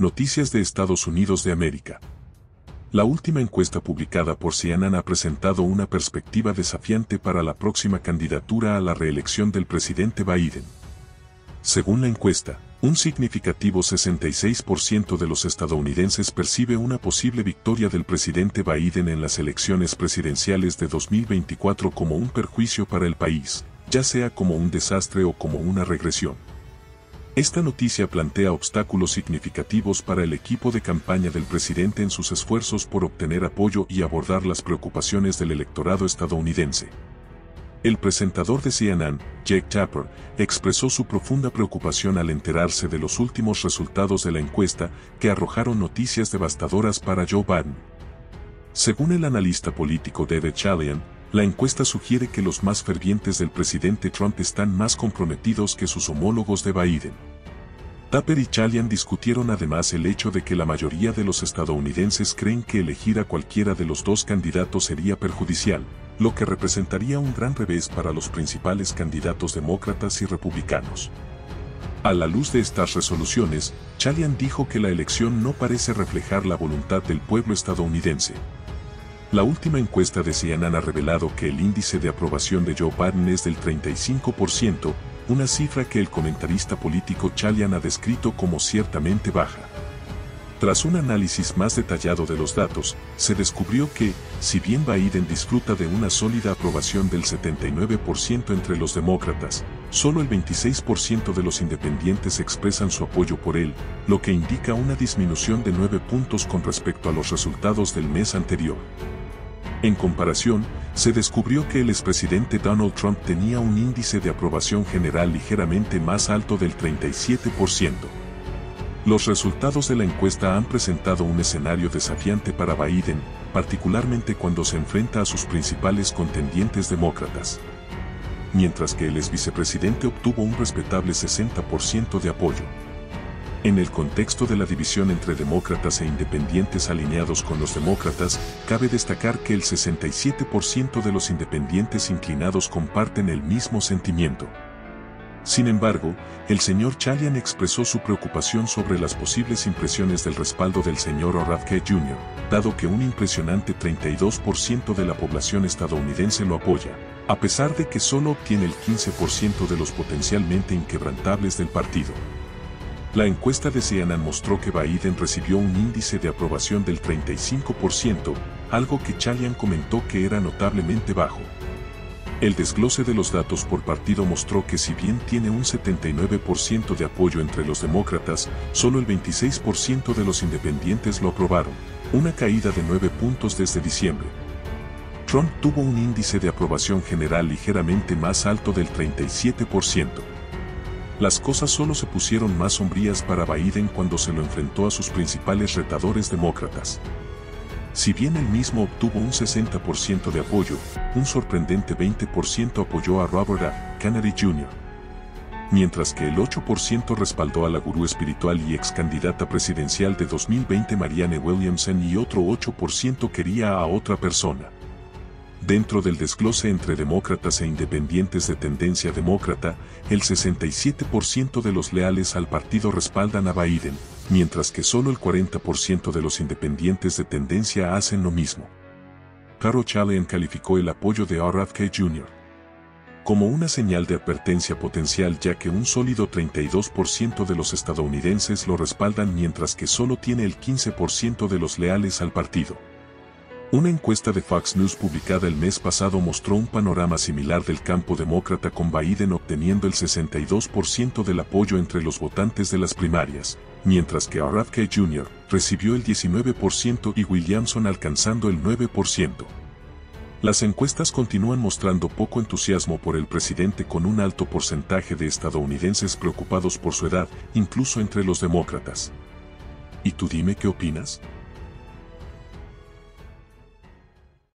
Noticias de Estados Unidos de América. La última encuesta publicada por CNN ha presentado una perspectiva desafiante para la próxima candidatura a la reelección del presidente Biden. Según la encuesta, un significativo 66% de los estadounidenses percibe una posible victoria del presidente Biden en las elecciones presidenciales de 2024 como un perjuicio para el país, ya sea como un desastre o como una regresión. Esta noticia plantea obstáculos significativos para el equipo de campaña del presidente en sus esfuerzos por obtener apoyo y abordar las preocupaciones del electorado estadounidense. El presentador de CNN, Jake Tapper, expresó su profunda preocupación al enterarse de los últimos resultados de la encuesta que arrojaron noticias devastadoras para Joe Biden. Según el analista político David Chalian, la encuesta sugiere que los más fervientes del presidente Trump están más comprometidos que sus homólogos de Biden. Tapper y Chalian discutieron además el hecho de que la mayoría de los estadounidenses creen que elegir a cualquiera de los dos candidatos sería perjudicial, lo que representaría un gran revés para los principales candidatos demócratas y republicanos. A la luz de estas resoluciones, Chalian dijo que la elección no parece reflejar la voluntad del pueblo estadounidense. La última encuesta de CNN ha revelado que el índice de aprobación de Joe Biden es del 35%, una cifra que el comentarista político Chalian ha descrito como ciertamente baja. Tras un análisis más detallado de los datos, se descubrió que, si bien Biden disfruta de una sólida aprobación del 79% entre los demócratas, solo el 26% de los independientes expresan su apoyo por él, lo que indica una disminución de 9 puntos con respecto a los resultados del mes anterior. En comparación, se descubrió que el expresidente Donald Trump tenía un índice de aprobación general ligeramente más alto del 37%. Los resultados de la encuesta han presentado un escenario desafiante para Biden, particularmente cuando se enfrenta a sus principales contendientes demócratas. Mientras que el ex vicepresidente obtuvo un respetable 60% de apoyo. En el contexto de la división entre demócratas e independientes alineados con los demócratas, cabe destacar que el 67% de los independientes inclinados comparten el mismo sentimiento. Sin embargo, el señor Chalian expresó su preocupación sobre las posibles impresiones del respaldo del señor RFK Jr., dado que un impresionante 32% de la población estadounidense lo apoya, a pesar de que solo obtiene el 15% de los potencialmente inquebrantables del partido. La encuesta de CNN mostró que Biden recibió un índice de aprobación del 35%, algo que Chalian comentó que era notablemente bajo. El desglose de los datos por partido mostró que si bien tiene un 79% de apoyo entre los demócratas, solo el 26% de los independientes lo aprobaron, una caída de 9 puntos desde diciembre. Trump tuvo un índice de aprobación general ligeramente más alto del 37%. Las cosas solo se pusieron más sombrías para Biden cuando se lo enfrentó a sus principales retadores demócratas. Si bien él mismo obtuvo un 60% de apoyo, un sorprendente 20% apoyó a Robert F. Kennedy Jr., mientras que el 8% respaldó a la gurú espiritual y ex candidata presidencial de 2020 Marianne Williamson y otro 8% quería a otra persona. Dentro del desglose entre demócratas e independientes de tendencia demócrata, el 67% de los leales al partido respaldan a Biden, mientras que solo el 40% de los independientes de tendencia hacen lo mismo. Carol Chalian calificó el apoyo de RFK Jr. como una señal de advertencia potencial, ya que un sólido 32% de los estadounidenses lo respaldan mientras que solo tiene el 15% de los leales al partido. Una encuesta de Fox News publicada el mes pasado mostró un panorama similar del campo demócrata, con Biden obteniendo el 62% del apoyo entre los votantes de las primarias, mientras que RFK Jr. recibió el 19% y Williamson alcanzando el 9%. Las encuestas continúan mostrando poco entusiasmo por el presidente, con un alto porcentaje de estadounidenses preocupados por su edad, incluso entre los demócratas. ¿Y tú dime qué opinas?